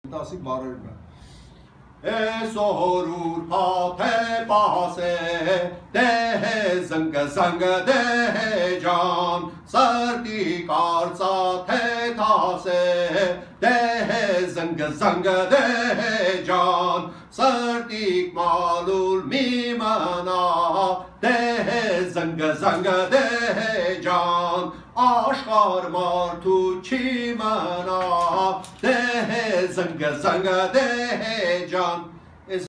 տասի բարերն է։ Այսօր ուրբաթ է պահասե, դե զնգ դե ջան, սրտի կարծաթ է թասե, դե զնգ դե ջան, սրտիկ մալուլ մի մնա, դե զնգ դե ջան, աշխար մարդու չի մնա, դե զնգ դե ջան,